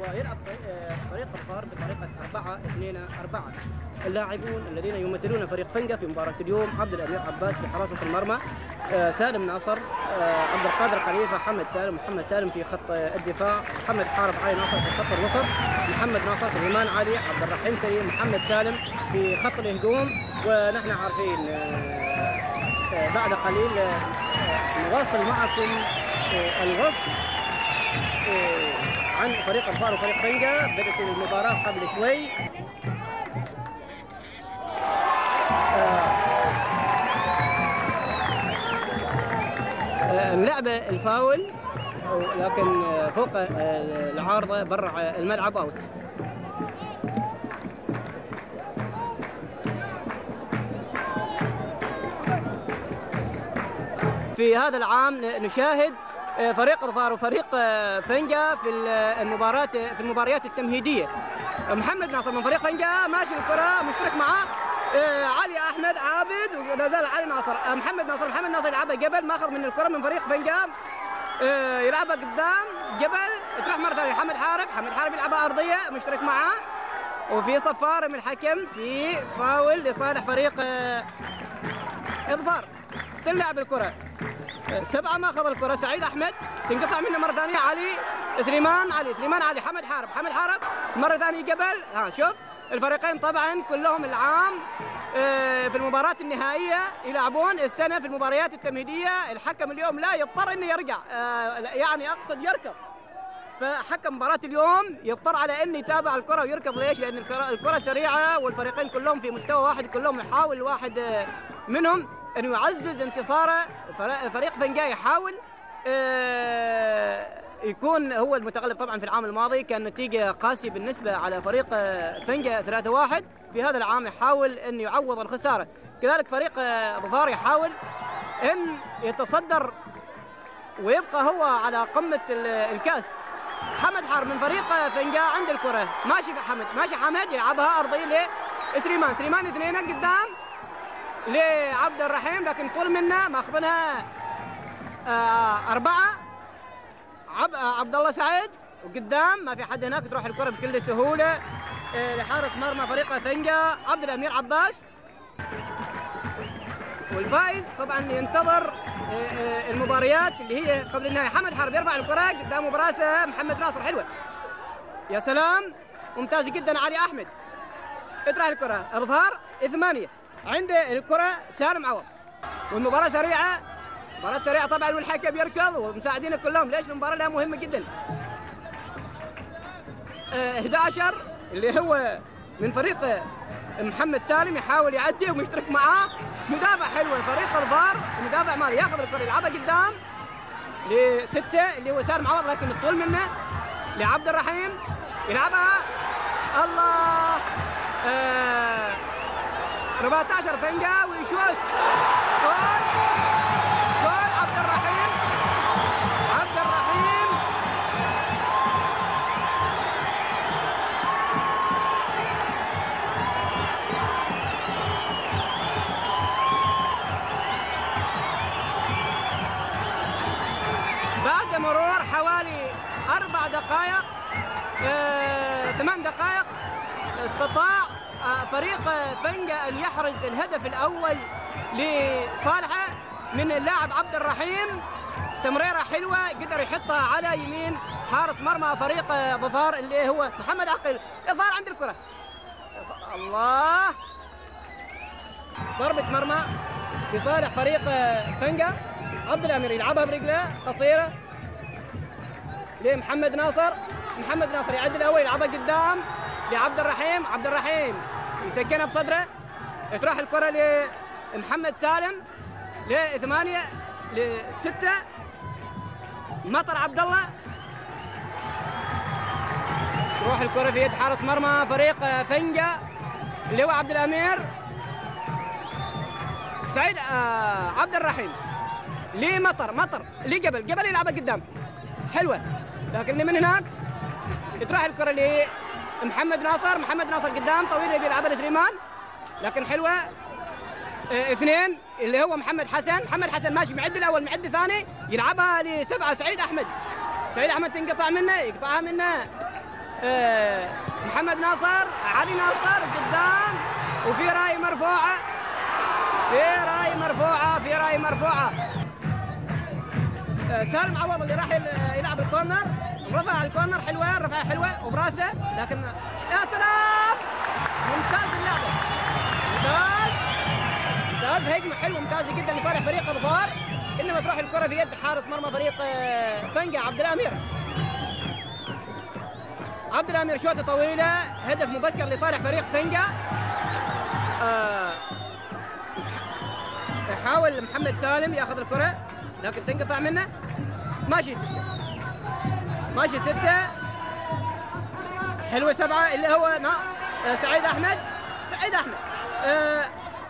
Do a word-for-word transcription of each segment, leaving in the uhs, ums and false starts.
ويلعب فريق الظفار بطريقة أربعة اثنين أربعة. اللاعبون الذين يمثلون فريق فنجة في مباراة اليوم: عبد الأمير عباس في حراسة المرمى، سالم ناصر، عبد القادر خليفة، حمد سالم، محمد سالم في خط الدفاع، محمد حارب علي ناصر في خط الوسط، محمد ناصر، سليمان علي، عبد الرحيم سليم، محمد سالم في خط الهجوم. ونحن عارفين بعد قليل نواصل معكم الوصف عن فريق الظفار وفريق فنجة. بدأت المباراة قبل شوي. اللعبة الفاول لكن فوق العارضة برا الملعب اوت. في هذا العام نشاهد فريق الظفار وفريق فنجة في المباراة في المباريات التمهيدية. محمد ناصر من فريق فنجة ماشي الكرة مشترك معه علي احمد عابد ولا زال علي ناصر. محمد ناصر محمد ناصر يلعبها جبل، ماخذ من الكرة من فريق فنجة يلعبها قدام جبل تروح مرة ثانية. حمد حارب حمد حارب يلعبها أرضية مشترك معه. وفي صفارة من الحكم في فاول لصالح فريق الظفار. تلعب الكرة سبعة ماخذ الكرة سعيد أحمد تنقطع منه مرة ثانية علي سليمان علي سليمان علي حمد حارب حمد حارب مرة ثانية جبل. ها شوف الفريقين طبعا كلهم العام في المباراة النهائية يلعبون السنة في المباريات التمهيدية. الحكم اليوم لا يضطر انه يرجع، يعني اقصد يركض. فحكم مباراة اليوم يضطر على انه يتابع الكرة ويركض. ليش؟ لان الكرة سريعة والفريقين كلهم في مستوى واحد، كلهم يحاول الواحد منهم انه يعزز انتصاره. فريق فنجة يحاول يكون هو المتغلب. طبعا في العام الماضي كان نتيجة قاسية بالنسبة على فريق فنجة ثلاثة واحد. في هذا العام يحاول أن يعوض الخسارة. كذلك فريق الظفار يحاول أن يتصدر ويبقى هو على قمة الكاس. حمد حارب من فريق فنجة عند الكرة ماشي حمد ماشي حمد يلعبها أرضية لسليمان سليمان اثنين قدام لعبد الرحيم لكن طول منه ماخذنها آه أربعة. عب... عبد الله سعيد وقدام ما في حد هناك تروح الكرة بكل سهولة آه لحارس مرمى فريق فنجة عبد الأمير عباس. والفائز طبعا ينتظر آه آه المباريات اللي هي قبل النهاية. حمد حرب يرفع الكرة قدام براسه محمد ناصر حلوة يا سلام ممتاز جدا. علي أحمد تروح الكرة الظفار ثمانية عند الكرة سالم عوض. والمباراة سريعة مباراة سريعة طبعا والحكم يركض ومساعدينه كلهم. ليش؟ المباراة لها مهمة جدا. آه أحد عشر اللي هو من فريق محمد سالم يحاول يعدي ومشترك معاه مدافع حلوة فريق الظفار. مدافع مالي ياخذ الكرة يلعبها قدام لستة اللي هو سالم عوض لكن الطول منه لعبد الرحيم يلعبها الله آه أربعة عشر فنجة ويشوت جول جول عبد الرحيم عبد الرحيم بعد مرور حوالي أربع دقائق آه، ثمان دقائق استطاع فريق فنجة أن يحرز الهدف الأول لصالحه من اللاعب عبد الرحيم. تمريرة حلوة قدر يحطها على يمين حارس مرمى فريق ظفار اللي هو محمد عقيل. ظفار عند الكرة الله ضربة مرمى لصالح فريق فنجة. عبد الأمير يلعبها برجله قصيرة لمحمد ناصر. محمد ناصر يعد الأول يلعبها قدام لعبد الرحيم. عبد الرحيم يسكنها بصدره تروح الكرة لمحمد سالم لثمانية لستة مطر عبد الله تروح الكرة في يد حارس مرمى فريق فنجة اللي هو عبد الأمير سعيد آه عبد الرحيم لمطر مطر لجبل جبل يلعبها قدام حلوة لكن من هناك تروح الكرة ل محمد ناصر. محمد ناصر قدام طويل بيلعبها لسليمان لكن حلوه اه اثنين اللي هو محمد حسن. محمد حسن ماشي معد الاول معد ثاني يلعبها لسبعه سعيد احمد. سعيد احمد تنقطع منه يقطعها منه آه محمد ناصر، علي ناصر قدام، وفي راي مرفوعه، في راي مرفوعه، في راي مرفوعه. آه سالم عوض اللي راح يلعب الكورنر، رفع الكورنر حلوه، رفعها حلوه وبراسه، لكن يا سلام ممتاز اللعبه، ممتاز ممتاز، هجمه حلوه ممتازه جدا لصالح فريق اظفار، انما تروح الكره في يد حارس مرمى فريق فنجة عبد الامير. عبد الامير شوطه طويله، هدف مبكر لصالح فريق فنجة. آه يحاول محمد سالم ياخذ الكره لكن تنقطع منه، ماشي سته، ماشي سته، حلوه سبعه اللي هو نا... آه سعيد احمد، سعيد احمد آه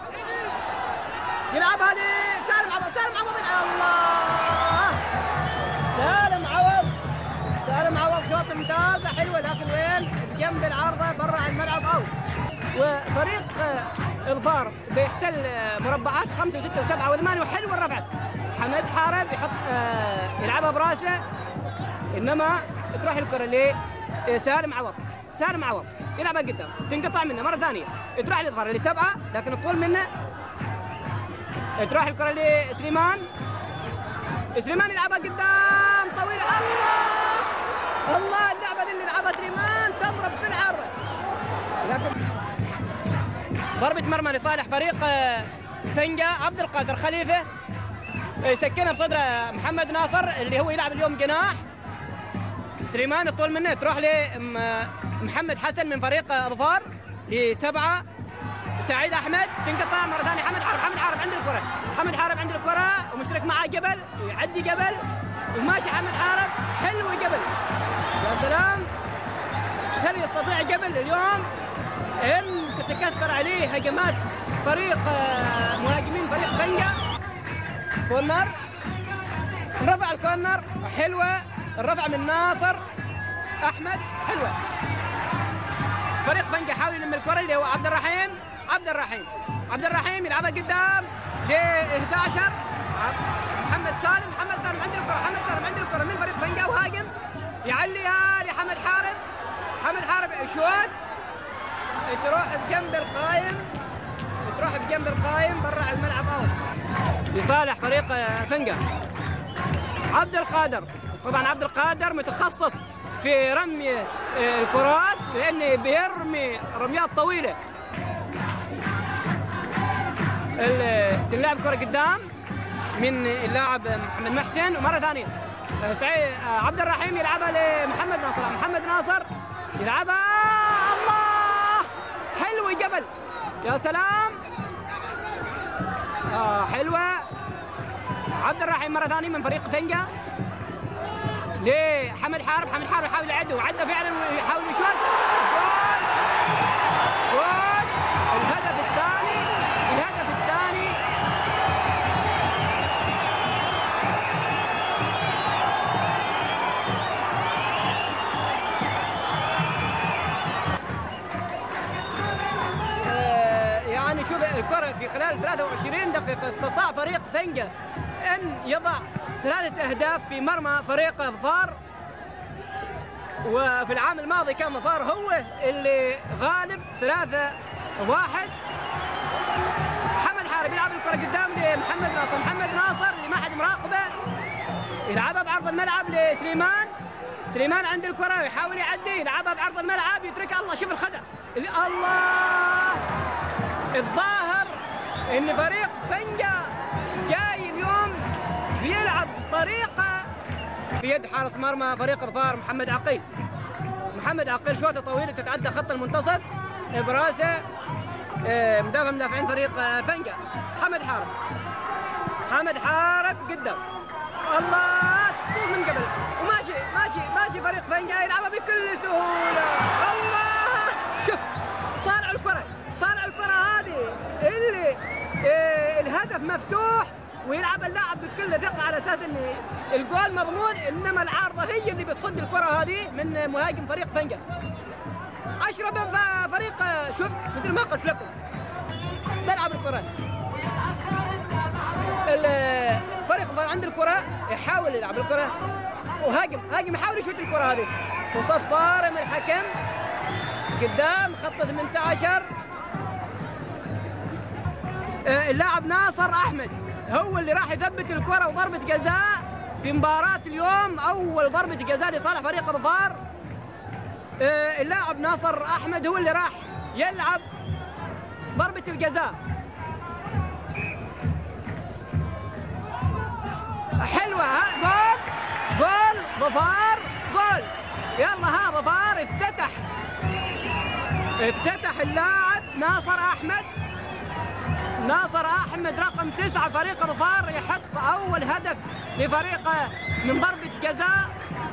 يلعبها لسالم عوض، سالم عوض، الله، سالم عوض، سالم عوض شوطه ممتازه حلوه، لكن وين؟ بجنب العارضه برا الملعب اوت. وفريق اظفار بيحتل مربعات خمسه وسته وسبعه وثمانيه، وحلوه الرفع. حمد حارب يحط آه يلعبها براسه، انما تروح الكره لسالم عوض، سالم عوض يلعبها قدام، تنقطع منه مره ثانيه، تروح للاظفار لسبعه لكن الطول منه، تروح الكره لسليمان، سليمان يلعبها قدام طويله، الله الله اللعبه دي اللي يلعبها سليمان تضرب في العارضه، لكن ضربه مرمى لصالح فريق فنجة. عبد القادر خليفه يسكنها بصدر محمد ناصر اللي هو يلعب اليوم جناح، سليمان الطول منه، تروح لمحمد حسن من فريق اظفار لسبعه، سعيد احمد تنقطع مره ثانيه، حمد حارب، حمد حارب عند الكره، حمد حارب عند الكره ومشترك معاه جبل، يعدي جبل وماشي حمد حارب، حلو جبل، يا سلام، هل يستطيع جبل اليوم ان تتكسر عليه هجمات فريق مهاجمين فريق فنجة؟ كورنر، رفع الكورنر حلوه، الرفع من ناصر احمد حلوه، فريق فنجة حاول يلم الكره اللي هو عبد الرحيم، عبد الرحيم عبد الرحيم يلعبها قدام ل احد عشر، محمد سالم، محمد سالم عند الكره، محمد سالم عند الكره من فريق فنجة وهاجم، يعليها لحمد حارب، حمد حارب شوت، تروح بجنب القايم، تروح بجنب القايم برا الملعب اوت لصالح فريق فنجة. عبد القادر، طبعا عبد القادر متخصص في رمي الكرات لانه بيرمي رميات طويله، تلعب كره قدام من اللاعب محمد محسن، ومره ثانيه سعيد عبد الرحيم يلعبها لمحمد ناصر، محمد ناصر يلعبها، الله حلوه جبل، يا سلام، آه حلوه، عبد الرحيم مره ثانيه من فريق فنجة لحمد حارب، حمد حارب يحاول يعده وعده فعلا ويحاول يشوت، جول جول، الهدف الثاني، الهدف الثاني، آه يعني شوف الكرة في خلال ثلاثة وعشرين دقيقة استطاع فريق فنجة ان يضع ثلاثة أهداف في مرمى فريق اظفار، وفي العام الماضي كان ظفار هو اللي غالب ثلاثة واحد. محمد حارب يلعب الكرة قدام لمحمد ناصر، محمد ناصر اللي ما حد مراقبه يلعبها بعرض الملعب لسليمان، سليمان عند الكرة ويحاول يعدي، يلعبها بعرض الملعب يتركها، الله شوف الخدع، الله، الظاهر ان فريق فنجة جاي اليوم بيلعب بطريقة في يد حارس مرمى فريق اظفار محمد عقيل، محمد عقيل شوطة طويلة تتعدى خط المنتصف، براسه مدافع مدافعين فريق فنجة، حمد حارب، حمد حارب قدام، الله طول من قبل وماشي ماشي ماشي فريق فنجة يلعبها بكل سهولة، الله شوف طالع الكرة، طالع الكرة هذه اللي إيه الهدف مفتوح ويلعب اللاعب بكل ثقة على اساس ان الجول مضمون، انما العارضة هي اللي بتصد الكرة هذه من مهاجم فريق فنجة. اشرب فريق شفت مثل ما قلت لكم بلعب الكرة، الفريق عند الكرة يحاول يلعب الكرة وهاجم، هاجم يحاول يشوت الكرة هذه، وصفار من الحكم قدام خط ثمانية عشر. اللاعب ناصر أحمد هو اللي راح يثبت الكرة وضربة جزاء في مباراة اليوم، أول ضربة جزاء لصالح فريق ظفار. اللاعب ناصر أحمد هو اللي راح يلعب ضربة الجزاء. حلوة، ها جول جول ظفار، جول. يلا ها ظفار افتتح افتتح اللاعب ناصر أحمد. ناصر أحمد رقم تسعة فريق ظفار يحط أول هدف لفريقه من ضربة جزاء.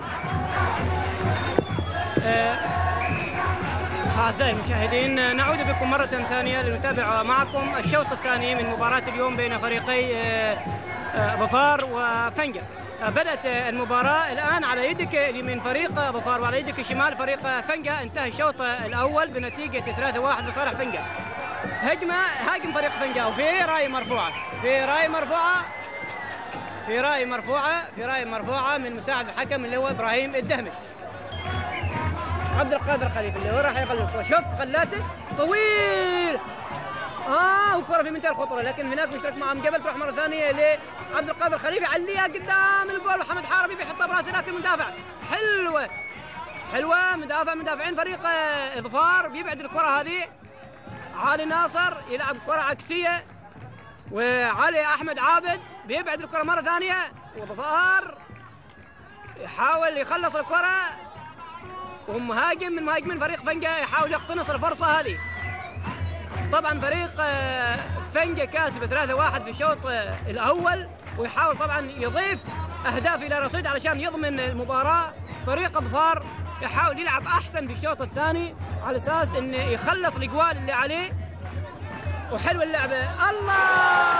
أعزائي المشاهدين، نعود بكم مرة ثانية لنتابع معكم الشوط الثاني من مباراة اليوم بين فريقي ظفار وفنجة. بدأت المباراة الآن على يدك اليمين فريق ظفار وعلى يدك الشمال فريق فنجة. انتهى الشوط الأول بنتيجة ثلاثة واحد لصالح فنجة. هجمة هاجم فريق فنجة وفي راي مرفوعة في راي مرفوعة في راي مرفوعة في راي مرفوعة من مساعد الحكم اللي هو إبراهيم الدهمش. عبد القادر خليفة اللي هو راح يغلق. شوف خلاته طويل، اه وكرة في منتهى الخطورة، لكن هناك مشترك معهم قبل. تروح مرة ثانية لعبد القادر خليفة يعليها قدام الجول، وحمد حاربي بيحطها براسه، لكن مدافع حلوة حلوة مدافع مدافعين فريق ظفار بيبعد الكرة هذه. علي ناصر يلعب كرة عكسية، وعلي أحمد عابد بيبعد الكرة مرة ثانية، وظفار يحاول يخلص الكرة ومهاجم من مهاجمين فريق فنجة يحاول يقتنص الفرصة هذه. طبعا فريق فنجة كاسب ثلاثة واحد في الشوط الأول، ويحاول طبعا يضيف أهداف إلى رصيد علشان يضمن المباراة. فريق ظفار يحاول يلعب أحسن في الشوط الثاني على أساس إنه يخلص الأجوال اللي عليه. وحلوة اللعبة، الله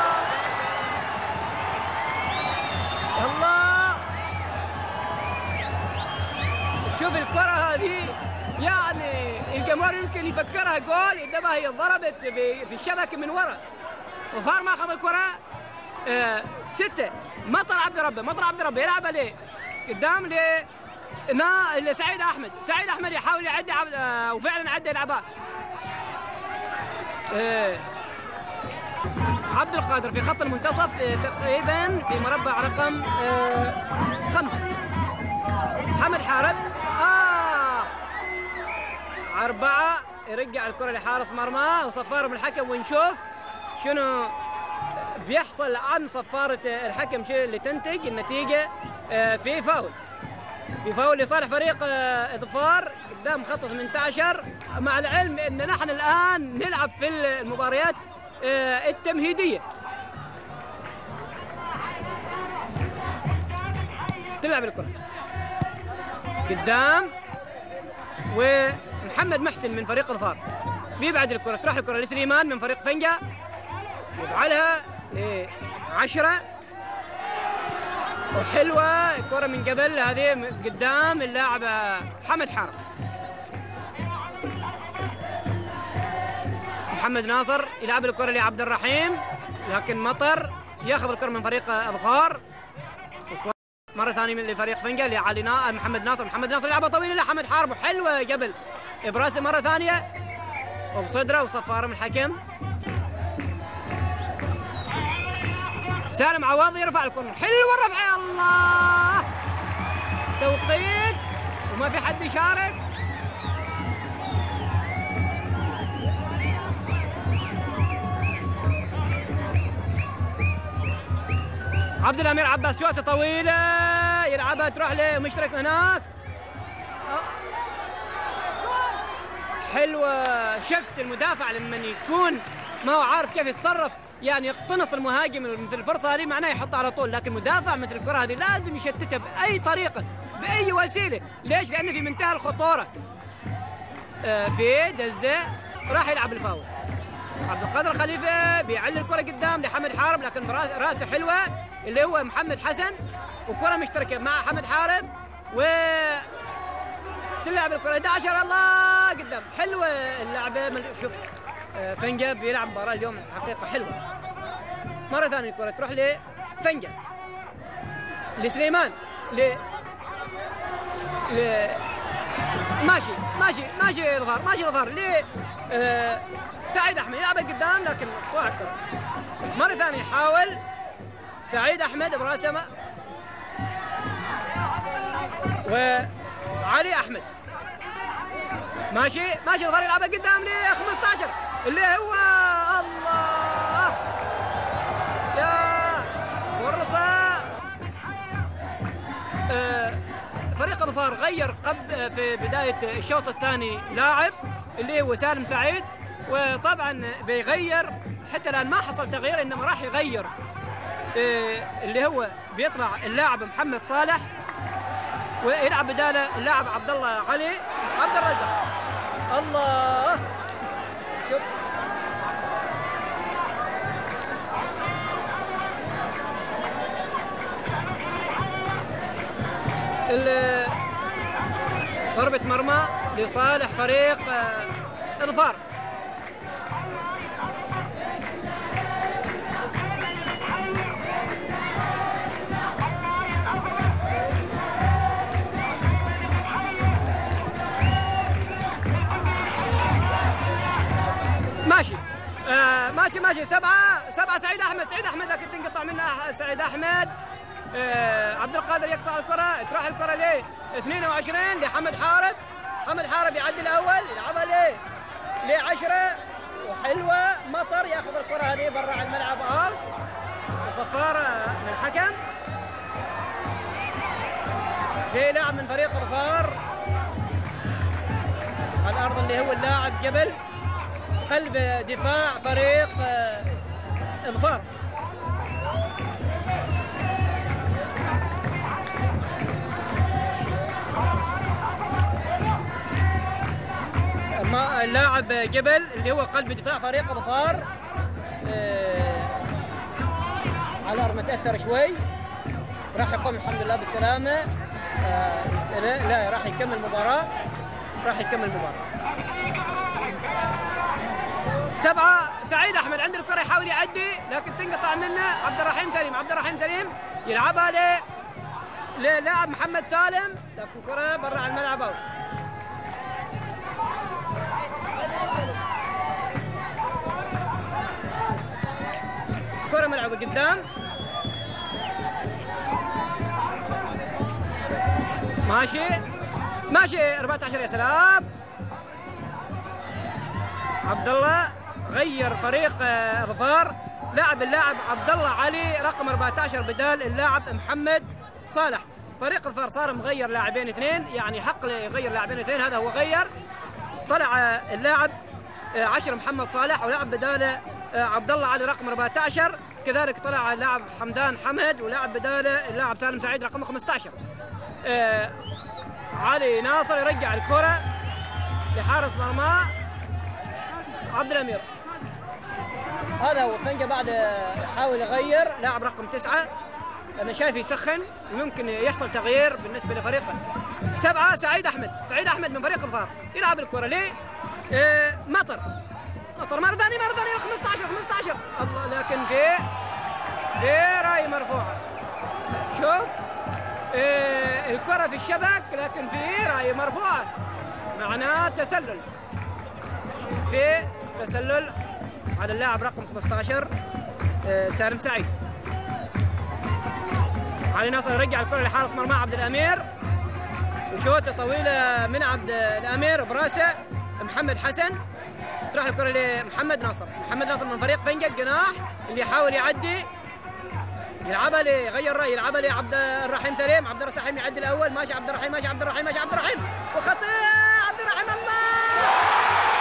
الله، شوف الكرة هذه، يعني الجمهور يمكن يفكرها جول انما هي ضربت في الشبكه من ورا. وفار ما اخذ الكره. آه سته مطر عبد ربه مطر عبد ربه يلعبها ليه؟ قدام ل نا لسعيد احمد. سعيد احمد يحاول يعدي عبد آه وفعلا عدى يلعبها. آه عبد القادر في خط المنتصف آه تقريبا في مربع رقم آه خمسه. محمد حارب آه أربعة يرجع الكرة لحارس مرمى وصفارة من الحكم، ونشوف شنو بيحصل عن صفارة الحكم، شو اللي تنتج النتيجة. في فاول في فاول لصالح فريق ظفار قدام خط ثمانية عشر، مع العلم ان نحن الآن نلعب في المباريات التمهيدية. تلعب الكرة قدام، ومحمد محسن من فريق ظفار بيبعد الكرة، تروح الكرة لسليمان من فريق فنجة يفعلها لعشرة، وحلوة الكرة من قبل هذه قدام اللاعب محمد حارب. محمد ناصر يلعب الكرة لعبد الرحيم، لكن مطر ياخذ الكرة من فريق ظفار. مرة ثانية من لفريق فنجة لعلي نا... محمد ناصر محمد ناصر يلعبها طويلة لحمد حارب، وحلوة قبل إبراسي مرة ثانية وبصدره وصفارة من الحكم. سالم عوض يرفع الكرة، حلوة الرفعة، يا الله توقيت وما في حد يشارك. عبد الامير عباس شوطه طويله يلعبها تروح لمشترك هناك، حلوه. شفت المدافع لما يكون ما هو عارف كيف يتصرف، يعني يقتنص المهاجم مثل الفرصه هذه معناه يحطها على طول، لكن مدافع مثل الكره هذه لازم يشتتها باي طريقه باي وسيله. ليش؟ لانه في منتهى الخطوره. آه في دزه راح يلعب الفاول. عبد القادر خليفه بيعلي الكره قدام لحمد حارب، لكن راسه حلوه اللي هو محمد حسن، وكره مشتركه مع حمد حارب، و تلعب الكره احد عشر الله قدام. حلوه اللعبه. شوف فنجة بيلعب مباراه اليوم حقيقه حلوه. مره ثانيه الكره تروح لفنجة لسليمان ل ل ماشي ماشي ماشي ظفار ماشي ظفار ليه آه سعيد احمد يلعب قدام لكن طلع الكرة مرة ثانية يحاول سعيد احمد براسمة وعلي احمد ماشي ماشي ظفار يلعب قدام ليه خمسة عشر اللي هو الله يا فرصة آه فريق ظفار غير قبل في بداية الشوط الثاني لاعب اللي هو سالم سعيد وطبعا بيغير حتى الآن ما حصل تغيير إنما راح يغير اللي هو بيطلع اللاعب محمد صالح ويلعب بداله اللاعب عبد الله علي عبد الرزاق. الله شوف ضربة مرمى لصالح فريق ظفار. ماشي آه ماشي ماشي سبعة سبعة سعيد أحمد سعيد أحمد لكن تنقطع منه سعيد أحمد. آه عبد القادر يقطع الكرة تروح الكرة ليه اثنين وعشرين لحمد حارب. حمد حارب يعدي الأول يلعبها ليه لعشرة وحلوة مطر ياخذ الكرة هذه برا على الملعب آه وصفارة من الحكم. في لاعب من فريق ظفار على الأرض اللي هو اللاعب جبل قلب دفاع فريق ظفار. اللاعب جبل اللي هو قلب دفاع فريق ظفار على الأرض متأثر شوي راح يقوم الحمد لله بالسلامة. لا راح يكمل المباراة راح يكمل المباراة. سبعة سعيد أحمد عند الكرة يحاول يعدي لكن تنقطع منه عبد الرحيم سليم. عبد الرحيم سليم يلعبها ل للاعب محمد سالم لكن الكرة برا على الملعب أوت. كرة ملعوبة قدام ماشي ماشي أربعة عشر يا سلام. عبد الله غير فريق ظفار لاعب اللاعب عبد الله علي رقم أربعة عشر بدال اللاعب محمد صالح. فريق ظفار صار مغير لاعبين اثنين يعني حق يغير لاعبين اثنين هذا هو غير. طلع اللاعب عشرة محمد صالح ولعب بداله عبد الله علي رقم أربعة عشر كذلك طلع اللاعب حمدان حمد ولعب بداله اللاعب سالم سعيد رقم خمسة عشر. آه علي ناصر يرجع الكرة لحارس مرمى عبد الأمير. هذا هو فنجة بعد يحاول يغير لاعب رقم تسعة أنا شايف يسخن ممكن يحصل تغيير بالنسبة لفريقه. سبعة سعيد أحمد سعيد أحمد من فريق ظفار يلعب الكرة ليه آه مطر مطر مرة ثانية مرة ثانية خمسة عشر خمسة عشر الله لكن في في راي مرفوعة. شوف آه الكرة في الشبك لكن في راي مرفوعة معناه تسلل في تسلل على اللاعب رقم خمسة عشر آه سالم سعيد. علي ناصر يرجع الكرة لحارس مرمى عبد الأمير وشوطة طويلة من عبد الأمير براسه محمد حسن تروح الكرة لمحمد ناصر. محمد ناصر من فريق فنجة الجناح اللي يحاول يعدي يلعبها لي يغير رأي يلعبها لعبد الرحيم سليم. عبد الرحيم يعدي الأول ماشي عبد الرحيم ماشي عبد الرحيم ماشي عبد الرحيم وخطير عبد الرحيم الله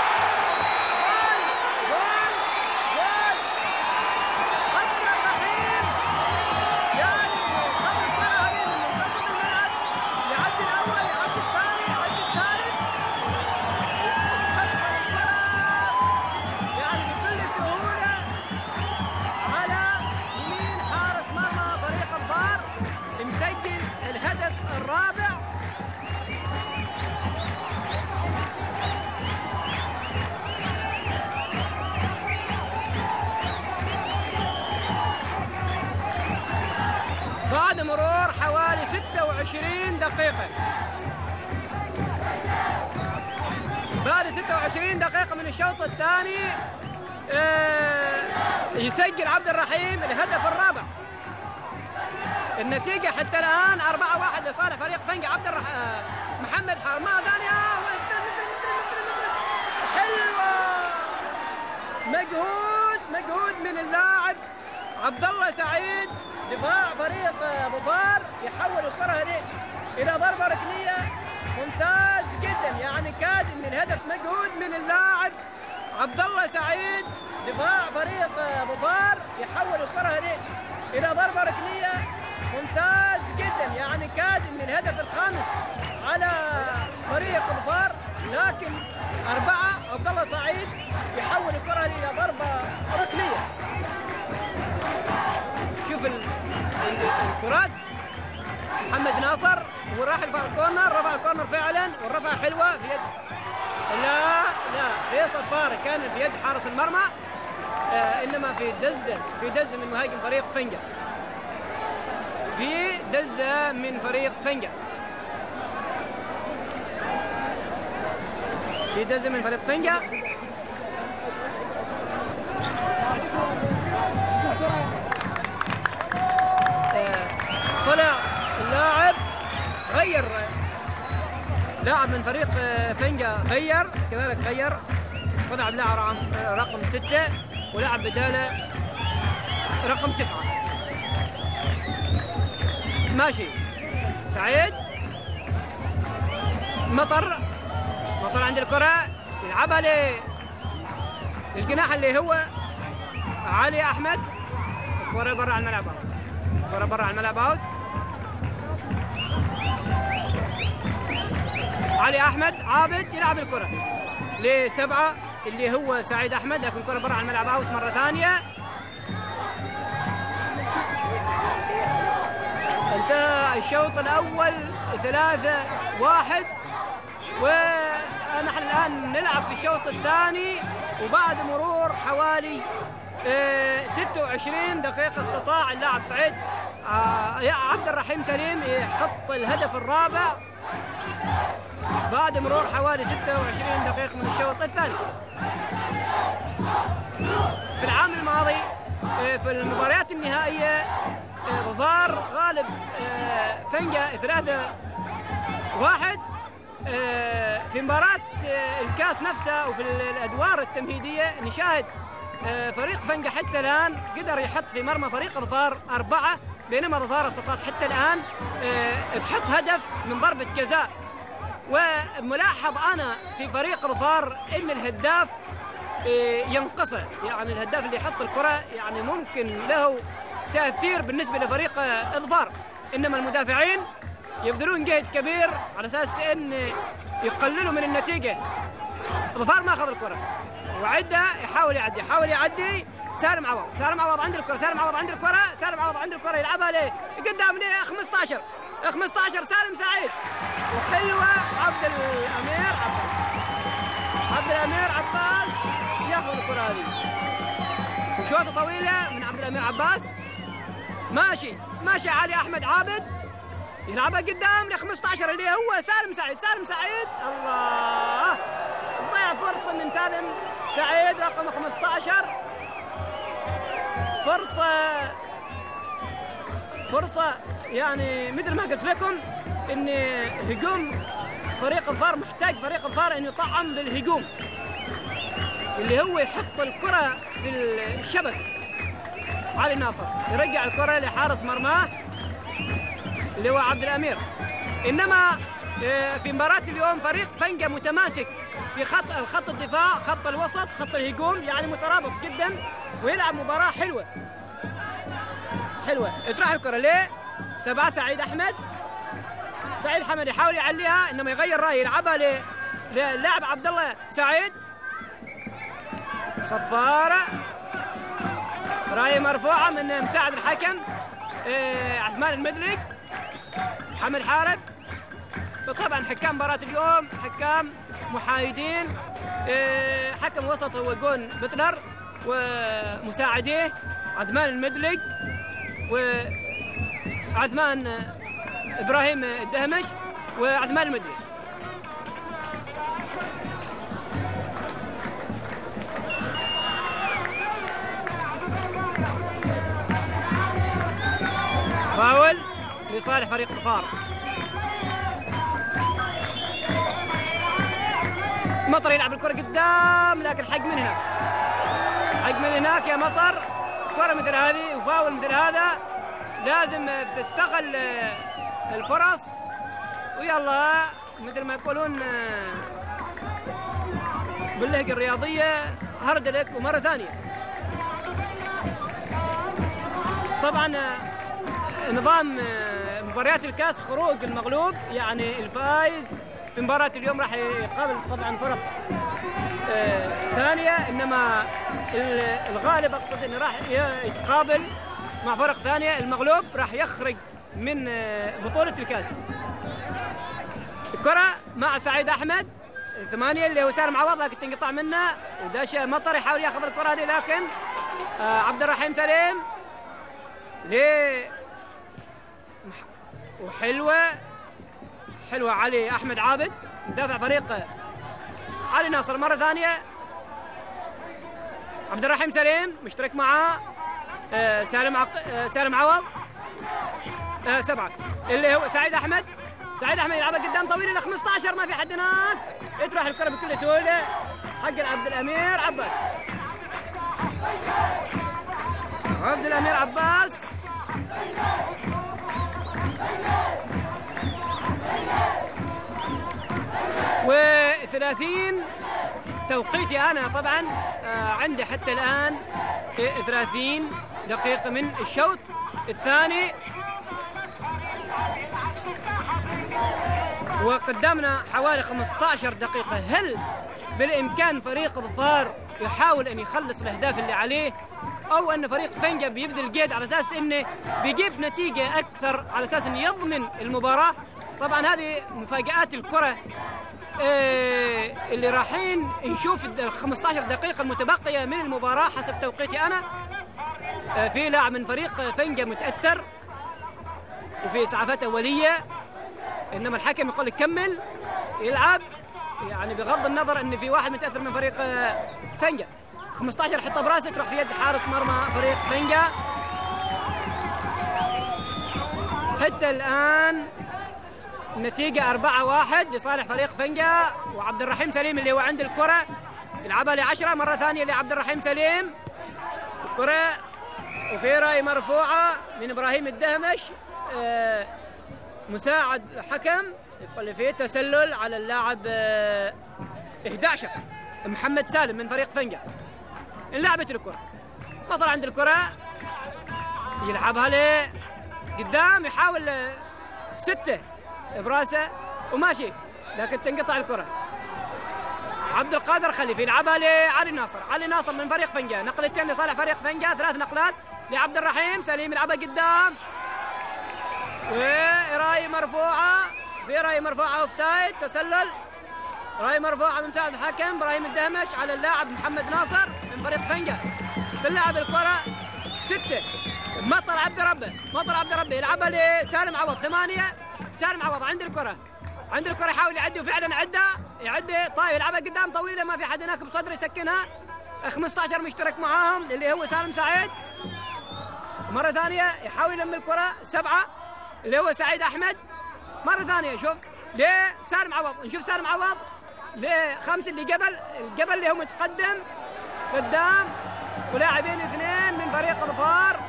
الرابع. بعد مرور حوالي ستة وعشرين دقيقة بعد ستة وعشرين دقيقة من الشوط الثاني يسجل عبد الرحيم الهدف الرابع. النتيجة حتى الآن أربعة واحد لصالح فريق فنجة. عبد الرح... محمد حار مرة ثانية، حلوة، مجهود مجهود من اللاعب عبد الله سعيد. دفاع فريق ظفار يحول الكرة هذه إلى ضربة ركنية ممتاز جدا، يعني كاد ان الهدف مجهود من اللاعب عبد الله سعيد. دفاع فريق ظفار يحول الكرة هذه إلى ضربة ركنية ممتاز جدا، يعني كاد ان الهدف الخامس على فريق ظفار، لكن أربعة عبد الله سعيد يحول الكرة إلى ضربة ركنية. شوف الكرات، محمد ناصر وراح الكورنر، رفع الكورنر فعلا والرفعة حلوة في يد، لا لا فيصل فارق كان في يد حارس المرمى، آه انما في دزة في دزة من مهاجم فريق فنجة، في دزة من فريق فنجة، في دزة من فريق فنجة. آه طلع اللاعب، غير لاعب من فريق فنجة، غير كذلك غير طلع بلاعب رقم ستة ولعب بداله رقم تسعة. ماشي سعيد، مطر مطر عند الكرة يلعبها للجناح اللي هو علي أحمد، الكرة برا على الملعب اوت، الكرة برا على الملعب اوت. علي أحمد عابد يلعب الكرة لسبعة اللي هو سعيد أحمد، لكن الكرة برا على الملعب اوت مرة ثانية. انتهى الشوط الأول ثلاثة واحد، ونحن الآن نلعب في الشوط الثاني، وبعد مرور حوالي ستة وعشرين دقيقة استطاع اللاعب سعيد عبد الرحيم سليم يحط الهدف الرابع بعد مرور حوالي ستة وعشرين دقيقة من الشوط الثاني. في العام الماضي في المباريات النهائية ظفار غالب فنجة ثلاثة واحد. في مباراة الكاس نفسها وفي الأدوار التمهيدية نشاهد فريق فنجة حتى الآن قدر يحط في مرمى فريق ظفار أربعة، بينما ظفار استطاعت حتى الآن تحط هدف من ضربة جزاء. وملاحظ أنا في فريق ظفار إن الهداف ينقصه، يعني الهداف اللي يحط الكرة يعني ممكن له تأثير بالنسبة لفريق ظفار، إنما المدافعين يبذلون جهد كبير على أساس إن يقللوا من النتيجة. ظفار ما أخذ الكرة وعدة، يحاول يعدي يحاول يعدي سالم عوض، سالم عوض عند الكرة، سالم عوض عند الكرة، سالم عوض عند الكرة يلعبها ليه قدام ليه خمسة عشر خمسة عشر سالم سعيد، وحلوة عبد الأمير عباس، عبد الأمير عباس ياخذ الكرة هذه، وشوطة طويلة من عبد الأمير عباس. ماشي ماشي علي أحمد عابد يلعبها قدام ل خمسة عشر اللي هو سالم سعيد، سالم سعيد الله، ضيع فرصة من سالم سعيد رقم خمسة عشر، فرصة فرصة يعني مثل ما قلت لكم ان هجوم فريق الظفار محتاج فريق الظفار انه يطعم بالهجوم اللي هو يحط الكرة في الشبك. علي ناصر يرجع الكرة لحارس مرماه اللي هو عبد الأمير. إنما في مباراة اليوم فريق فنجة متماسك في خط الخط الدفاع، خط الوسط، خط الهجوم، يعني مترابط جدا ويلعب مباراة حلوة حلوة. تروح الكرة ليه سبعة سعيد أحمد، سعيد حمد يحاول يعليها إنما يغير رأي يلعبها للاعب عبد الله سعيد. صفارة راي مرفوعة من مساعد الحكم إيه عثمان المدلق محمد حارب. طبعا حكام مباراة اليوم حكام محايدين، إيه حكم وسط هو جون بتلر ومساعديه عثمان المدلق وعثمان إبراهيم الدهمش وعثمان المدلق. لصالح فريق ظفار. مطر يلعب الكرة قدام لكن حق من هناك، حق من هناك يا مطر. كرة مثل هذه وفاول مثل هذا لازم بتستغل الفرص، ويلا مثل ما يقولون باللهجة الرياضية هردلك ومرة ثانية. طبعا نظام مباريات الكاس خروج المغلوب، يعني الفائز في مباراة اليوم راح يقابل طبعا فرق آه ثانية، انما الغالب اقصد انه راح يتقابل مع فرق ثانية. المغلوب راح يخرج من آه بطولة الكاس. الكرة مع سعيد احمد ثمانية اللي هو سالم عوض لكن تنقطع منه، وداش مطر يحاول ياخذ الكرة هذه لكن آه عبد الرحيم سليم ليه وحلوة حلوة علي أحمد عابد مدافع فريق علي ناصر. مرة ثانية عبد الرحيم سليم مشترك معاه آه سالم عق... آه سالم عوض آه سبعة اللي هو سعيد أحمد. سعيد أحمد يلعبها قدام طويل إلى خمسة عشر، ما في حد هناك، تروح الكرة بكل سهولة حق عبد الأمير عباس. عبد الأمير عباس وثلاثين توقيتي أنا طبعا آه عندي حتى الآن ثلاثين دقيقة من الشوط الثاني، وقدامنا حوالي خمسة عشر دقيقة. هل بالإمكان فريق ظفار يحاول أن يخلص الأهداف اللي عليه، أو أن فريق فنجة بيبذل جهد على أساس أنه بيجيب نتيجة أكثر على أساس أنه يضمن المباراة؟ طبعا هذه مفاجآت الكرة آه اللي رايحين نشوف ال خمسة عشر دقيقة المتبقية من المباراة حسب توقيتي أنا. آه في لاعب من فريق فنجة متأثر وفي إسعافات أولية، إنما الحكم يقول لك كمل يلعب، يعني بغض النظر ان في واحد متاثر من فريق فنجة. خمسة عشر حطها براسه تروح في يد حارس مرمى فريق فنجة. حتى الان النتيجه أربعة واحد لصالح فريق فنجة، وعبد الرحيم سليم اللي هو عند الكره يلعبها لعشرة مره ثانيه لعبد الرحيم سليم. الكره وفي راي مرفوعه من ابراهيم الدهمش آه مساعد حكم، يقول فيه تسلل على اللاعب أحد عشر محمد سالم من فريق فنجة. لعبت الكرة، مطر عند الكرة يلعبها له قدام، يحاول ستة براسه وماشي لكن تنقطع الكرة. عبد القادر خليفي يلعبها لعلي ناصر. علي ناصر من فريق فنجة، نقلتين لصالح فريق فنجة، ثلاث نقلات لعبد الرحيم سليم يلعبها قدام، وراي مرفوعة في راي مرفوعة اوف سايد تسلل، راي مرفوعة من مساعد الحكم ابراهيم الدهمش على اللاعب محمد ناصر من فريق فنجة. تلعب الكرة ستة، مطر عبد ربه مطر عبد ربه يلعبها لسالم عوض ثمانية. سالم عوض عند الكرة عند الكرة يحاول يعدي وفعلا عدى يعدي طيب يلعبها قدام طويلة، ما في حد هناك بصدر يسكنها. خمسة عشر مشترك معاهم اللي هو سالم سعيد. مرة ثانية يحاول يلم الكرة سبعة اللي هو سعيد أحمد. مرة ثانية شوف ليه سالم عوض، نشوف سالم عوض ليه خمسة اللي قبل قبل اللي هو متقدم قدام، ولاعبين اثنين من فريق ظفار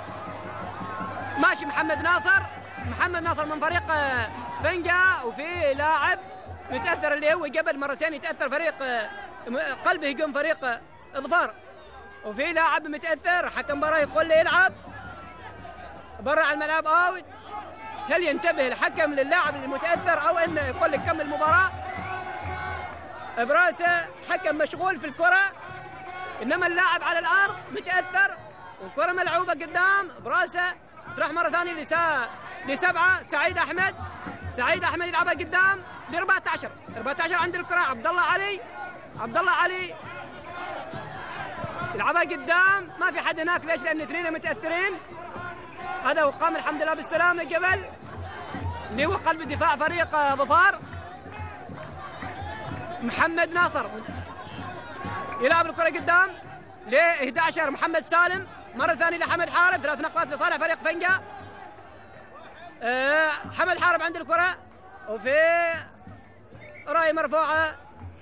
ماشي. محمد ناصر محمد ناصر من فريق فنجة، وفي لاعب متأثر اللي هو قبل مرتين يتأثر فريق قلبه يقوم فريق ظفار، وفي لاعب متأثر حكم مباراة يقول له يلعب برا على الملعب اوت. هل ينتبه الحكم للاعب المتأثر او انه يقول لك كمل المباراة؟ براسه حكم مشغول في الكرة، انما اللاعب على الارض متأثر والكرة ملعوبة قدام براسه. تروح مرة ثانية لسا لسبعة سعيد احمد. سعيد احمد يلعبها قدام ل أربعة عشر أربعة عشر عند الكرة عبد الله علي. عبد الله علي يلعبها قدام، ما في حد هناك. ليش؟ لان اثنين متأثرين. هذا وقام الحمد لله بالسلامة قبل اللي هو قلب دفاع فريق ظفار محمد ناصر. يلعب الكرة قدام ل أحد عشر محمد سالم. مرة ثانية لحمد حارب. ثلاث نقلات لصالح فريق فنجة. آه حمد حارب عند الكرة، وفي راي مرفوعة،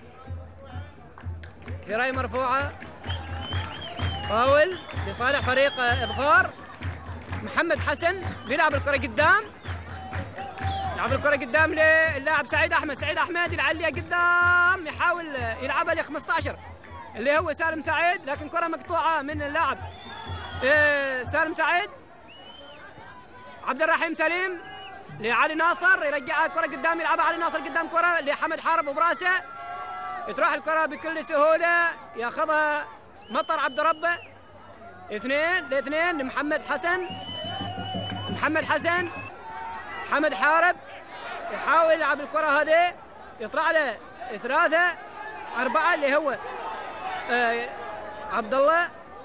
في راي مرفوعة فاول لصالح فريق إظفار. محمد حسن بيلعب الكرة قدام، يلعب الكرة قدام للاعب سعيد أحمد، سعيد أحمد يلعليها قدام، يحاول يلعبها ل خمسة عشر اللي هو سالم سعيد، لكن كرة مقطوعة من اللاعب سالم سعيد. عبد الرحيم سليم لعلي ناصر، يرجعها الكرة قدام، يلعبها علي ناصر قدام، كرة لحمد حارب وبراسه، تروح الكرة بكل سهولة، ياخذها مطر عبد ربه. اثنين لاثنين لمحمد حسن، محمد حسن حمد حارب يحاول يلعب الكرة هذه، يطلع له ثلاثة أربعة اللي هو آه عبد الله.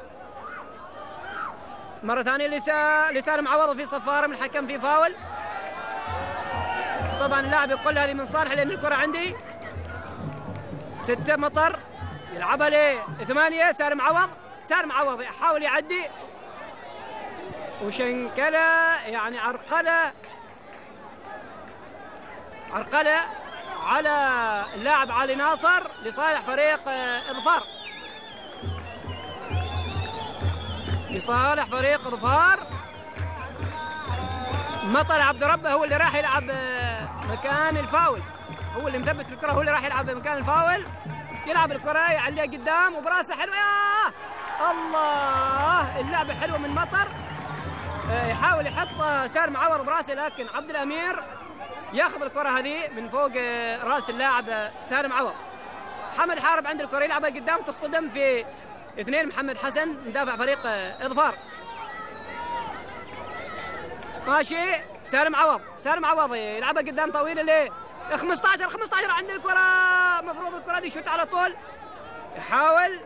مرة ثانية لسالم عوض في صفارة من الحكم في فاول. طبعا اللاعب يقول هذه من صالح لأن الكرة عندي. ستة مطر يلعبها لثمانية سالم عوض، سالم عوض يحاول يعدي وشنكلة، يعني عرقلة عرقلة على اللاعب علي ناصر لصالح فريق إظفار، لصالح فريق إظفار. مطر عبد ربه هو اللي راح يلعب مكان الفاول، هو اللي مثبت الكرة، هو اللي راح يلعب مكان الفاول، يلعب الكرة يعليها قدام وبراسه حلو. يا الله اللعبة حلوة من مطر، يحاول يحط سالم عوض براسه، لكن عبد الأمير ياخذ الكرة هذه من فوق راس اللاعب سالم عوض. محمد حارب عند الكرة يلعبها قدام، تصطدم في اثنين محمد حسن مدافع فريق إظفار. ماشي سالم عوض، سالم عوض يلعبها قدام طويلة ليه خمسة عشر خمسة عشر عند الكرة، مفروض الكرة دي شوت على طول، يحاول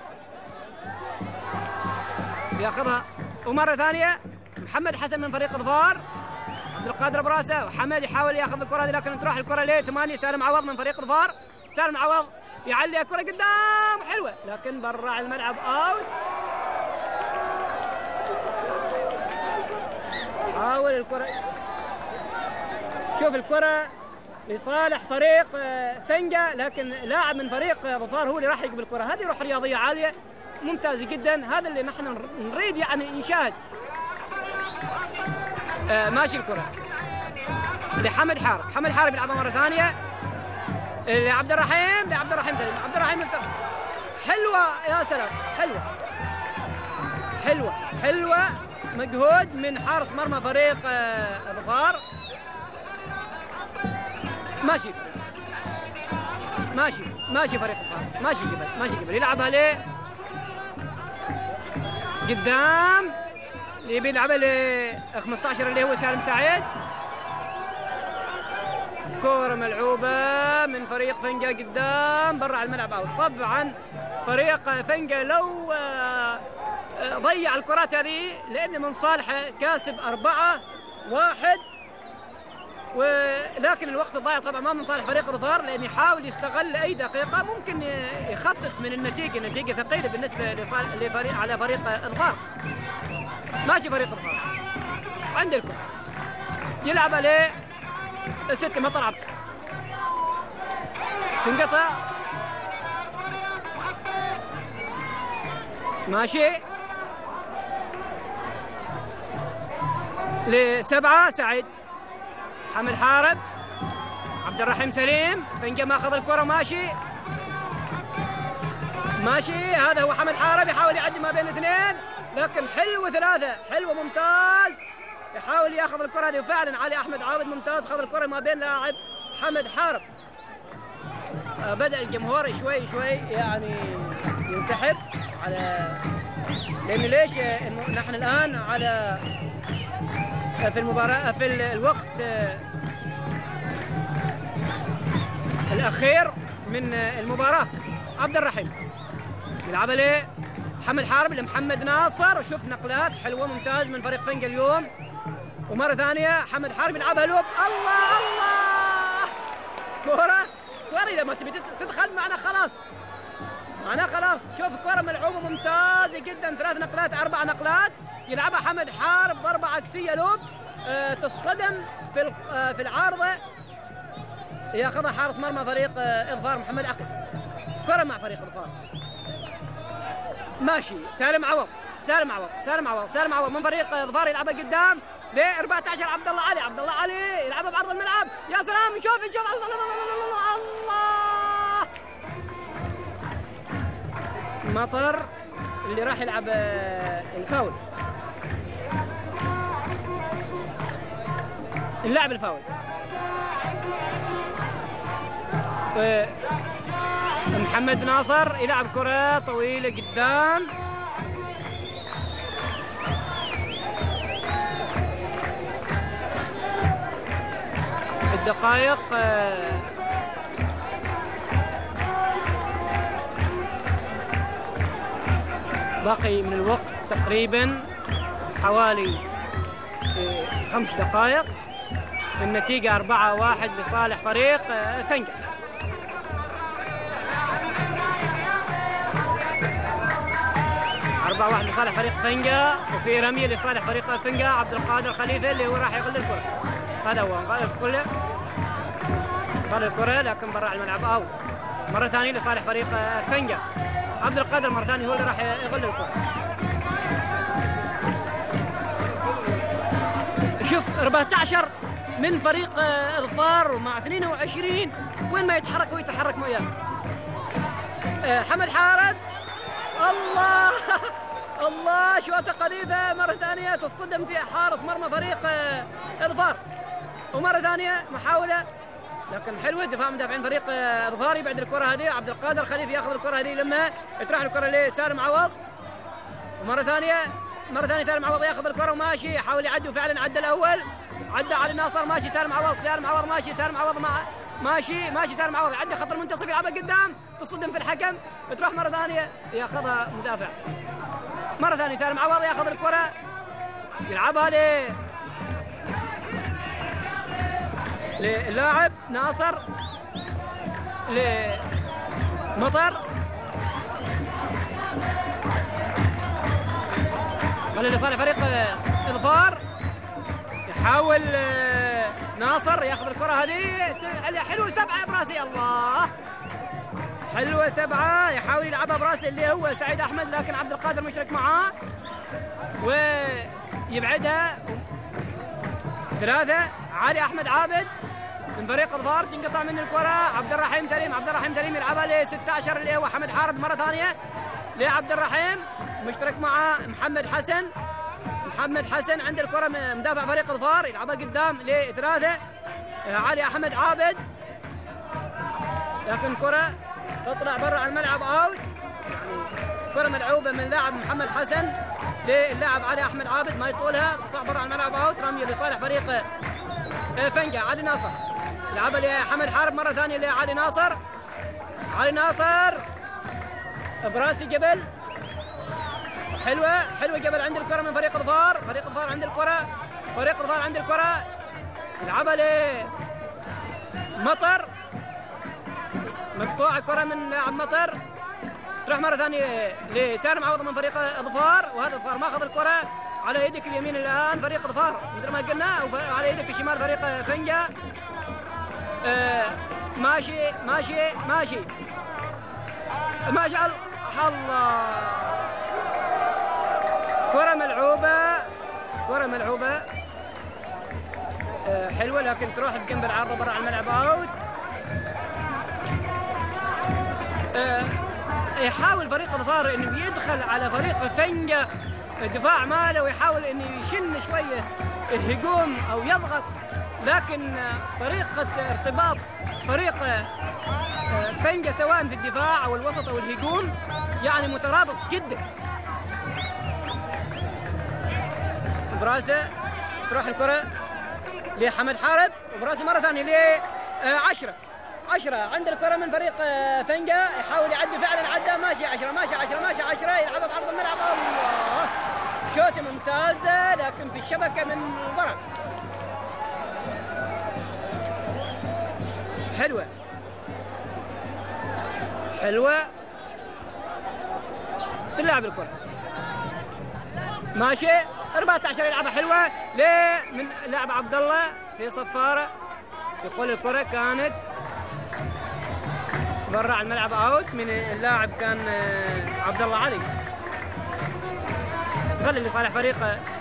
ياخذها. ومرة ثانية محمد حسن من فريق إظفار، عبد القادر براسه، وحمد يحاول ياخذ الكرة دي، لكن تروح الكرة ليه ثمانية سالم عوض من فريق إظفار. سالم عوض يعلي الكرة قدام حلوة، لكن برا الملعب اوت. حاول الكرة، شوف الكرة لصالح فريق فنجة، لكن لاعب من فريق ظفار هو اللي راح يقبل الكرة هذه. روح رياضية عالية ممتازة جدا، هذا اللي نحن نريد يعني نشاهد. آه ماشي الكرة لحمد حارب، حمد حارب يلعبها مرة ثانية لعبد الرحيم، لعبد الرحيم سليم، عبد الرحيم حلوة يا سلام، حلوة حلوة حلوة، مجهود من حارس مرمى فريق إظفار. ماشي ماشي ماشي فريق إظفار، ماشي جبل، ماشي جبل، يلعبها ليه قدام، يبي يلعبها ل خمسة عشر اللي هو سالم سعيد. كورة ملعوبة من فريق فنجة قدام برا الملعب اوت. طبعا فريق فنجة لو ضيع الكرات هذه لأن من صالحه كاسب أربعة واحد، ولكن الوقت الضايع طبعا ما من صالح فريق إظفار، لأن يحاول يستغل أي دقيقة ممكن يخفف من النتيجة، نتيجة ثقيلة بالنسبة لفريق على فريق إظفار. ماشي فريق إظفار عند الكرة يلعب عليه ست مطر عبد، تنقطع. ماشي لسبعة سعيد، حمد حارب، عبد الرحيم سليم، فنجة ماخذ الكرة. ماشي ماشي هذا هو حمد حارب، يحاول يعدي ما بين اثنين، لكن حلوة ثلاثة، حلوة ممتاز، يحاول ياخذ الكرة هذه، وفعلا علي أحمد عابد ممتاز خذ الكرة ما بين لاعب حمد حارب. آه بدأ الجمهور شوي شوي يعني ينسحب على، لأن ليش نحن الآن على في المباراة في الوقت الأخير من المباراة. عبد الرحيم يلعبها ليه حمد حارب لمحمد ناصر، شوف نقلات حلوة ممتاز من فريق فنجة اليوم. ومرة ثانية حمد حارب يلعبها لوب، الله الله كورة كورة إذا ما تبي تدخل معنا خلاص، معنا خلاص. شوف كورة ملعوبة ممتازة جدا، ثلاث نقلات أربع نقلات، يلعبها حمد حارب ضربة عكسية لوب، آه تصطدم في آه في العارضه، ياخذها حارس مرمى فريق آه اظفار محمد عقل. كره مع فريق اظفار، ماشي سالم عوض سالم عوض سالم عوض سالم عوض من فريق اظفار يلعبها قدام ل أربعة عشر عبد الله علي. عبد الله علي يلعبها بعرض الملعب، يا سلام نشوف نشوف الله الله الله الله الله مطر اللي راح يلعب الفاول، اللاعب الفاول محمد ناصر يلعب كرة طويلة قدام، الدقائق باقي من الوقت تقريبا حوالي خمس دقائق. النتيجة أربعة واحد لصالح فريق فنجة. أربعة واحد لصالح فريق فنجة، وفي رمية لصالح فريق فنجة. عبد القادر خليفة اللي هو راح يغل الكرة، هذا هو غل الكرة غل الكرة لكن برا الملعب اوت. مرة ثانية لصالح فريق فنجة، عبد القادر مرة ثانية هو اللي راح يغل الكرة. شوف أربعة عشر من فريق اظفار مع اثنين وعشرين، وين ما يتحرك ويتحرك وياه. حمد حارب، الله الله شوطة قذيفة مرة ثانية تصطدم في حارس مرمى فريق اظفار، ومرة ثانية محاولة لكن حلوة دفاع مدافعين فريق اظفار. يبعد الكرة هذه عبد القادر خليفة ياخذ الكرة هذه لما تروح الكرة لسالم عوض، ومرة ثانية مرة ثانية سالم عوض ياخذ الكرة وماشي يحاول يعدي، وفعلا عدى الأول، عدى علي ناصر، ماشي سالم عوض سالم عوض ماشي سالم عوض مع ماشي ماشي سالم عوض يعدي خط المنتصف يلعبها قدام، تصدم في الحكم، تروح مرة ثانية ياخذها مدافع. مرة ثانية سالم عوض ياخذ الكرة يلعبها ل للاعب ناصر لمطر، بل لصالح فريق اظفار. يحاول ناصر ياخذ الكرة هذه حلوة سبعة براسي، الله حلوة سبعة، يحاول يلعبها براسي اللي هو سعيد أحمد لكن عبد القادر مشترك معاه ويبعدها. ثلاثة علي أحمد عابد من فريق اظفار، تنقطع من الكرة عبد الرحيم سليم، عبد الرحيم سليم يلعبها ل ستة عشر اللي هو حمد حارب مرة ثانية لعبد الرحيم، مشترك معاه محمد حسن. محمد حسن عند الكرة مدافع فريق اظفار يلعبها قدام لثلاثة علي أحمد عابد، لكن كرة تطلع برا الملعب اوت، يعني كرة ملعوبة من لاعب محمد حسن للاعب علي أحمد عابد ما يطولها، تطلع برا الملعب اوت. رمية لصالح فريق فنجة. علي ناصر يلعبها لحمد حارب مرة ثانية لعلي ناصر، علي ناصر براسي جبل، حلوة حلوة جبل عند الكرة من فريق اظفار، فريق اظفار عند الكرة، فريق اظفار عند الكرة يلعبها لمطر، مقطوعة الكرة من لاعب مطر، تروح مرة ثانية لسالم عوض من فريق اظفار، وهذا اظفار ماخذ الكرة على يدك اليمين الآن فريق اظفار مثل ما قلنا، وعلى يدك الشمال فريق فنجة. آه ماشي ماشي ماشي ما شاء الله، كرة ملعوبة كرة ملعوبة آه حلوة لكن تروح بجنب العارضة برا الملعب اوت. آه يحاول فريق اظفار انه يدخل على فريق فنجة الدفاع ماله ويحاول انه يشن شويه الهجوم او يضغط، لكن طريقه ارتباط فريق فنجة سواء في الدفاع او الوسط او الهجوم يعني مترابط جدا. براسه تروح الكره لحمد حارب، وبراسه مره ثانيه ل عشرة عشرة عند الكره من فريق فنجة، يحاول يعدي فعلا عدى، ماشي عشرة ماشي عشرة ماشي عشرة يلعبها بعرض الملعب، الله شوطة ممتازة لكن في الشبكة من برا، حلوة حلوة تلعب الكرة، ماشي أربعة عشر يلعبها حلوه ليه من لاعب عبد الله في صفاره، يقول الكره كانت برا الملعب اوت من اللاعب كان عبد الله علي، غل لصالح فريق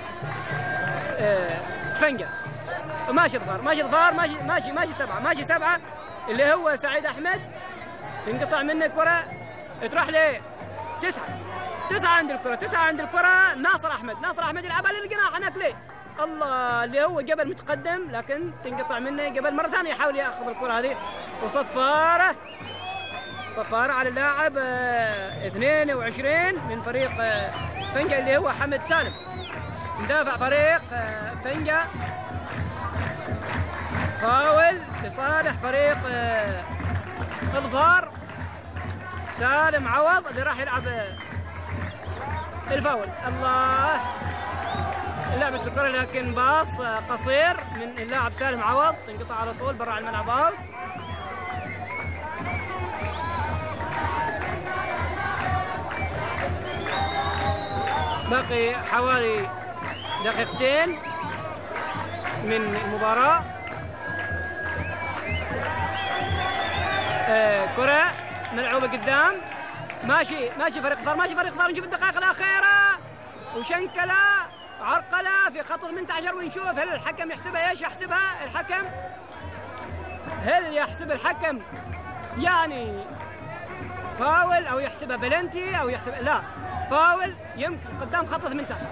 فنجة. وماشي ظفار ماشي ظفار ماشي ماشي ماشي سبعه ماشي سبعه اللي هو سعيد احمد، تنقطع منه الكره تروح ليه تسعه تسعه عند الكره تسعه عند الكره ناصر احمد ناصر احمد يلعبها للجناح هناك ليه الله اللي هو جبل متقدم لكن تنقطع منه جبل مره ثانيه يحاول ياخذ الكره هذه. وصفاره صفاره على اللاعب اثنين وعشرين من فريق فنجة اللي هو حمد سالم، مدافع فريق فنجة. فاول لصالح فريق ظفار، سالم عوض اللي راح يلعب الفاول. الله لعبة الكرة لكن باص قصير من اللاعب سالم عوض، تنقطع على طول برا على الملعب اوت. باقي حوالي دقيقتين من المباراة. آه كرة ملعوبة قدام، ماشي ماشي فريق ظفار ماشي فريق ظفار. نشوف الدقائق الأخيرة وشنكلة عرقلة في خط ثمانية عشر ونشوف هل الحكم يحسبها ايش يحسبها الحكم، هل يحسب الحكم يعني فاول او يحسبها بلنتي او يحسب لا فاول يمكن قدام خط ثمانية عشر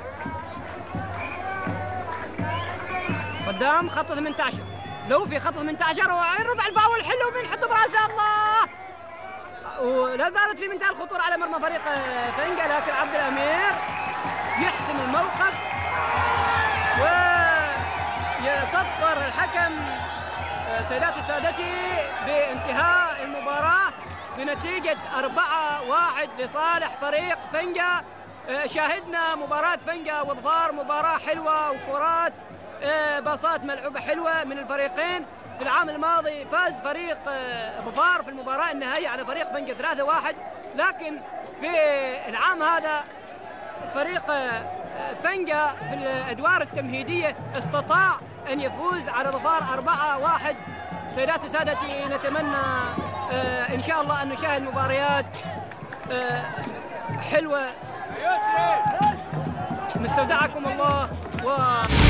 قدام خط ثمانية عشر لو في خط ثمانية عشر ويرفع الفاول حلو من حطه براسه الله، ولا زالت في منتهى الخطوره على مرمى فريق فنجة، لكن عبد الامير يحسم الموقف ويصفر الحكم سيداتي سادتي بانتهاء المباراه بنتيجه أربعة واحد لصالح فريق فنجة. شاهدنا مباراه فنجة وظفار، مباراه حلوه وكرات باصات ملعوبه حلوه من الفريقين. في العام الماضي فاز فريق ظفار في المباراه النهائيه على فريق فنجة ثلاثة واحد، لكن في العام هذا فريق فنجة في الادوار التمهيديه استطاع ان يفوز على ظفار أربعة واحد. سيداتي سادتي نتمنى ان شاء الله ان نشاهد مباريات حلوه. مستودعكم الله و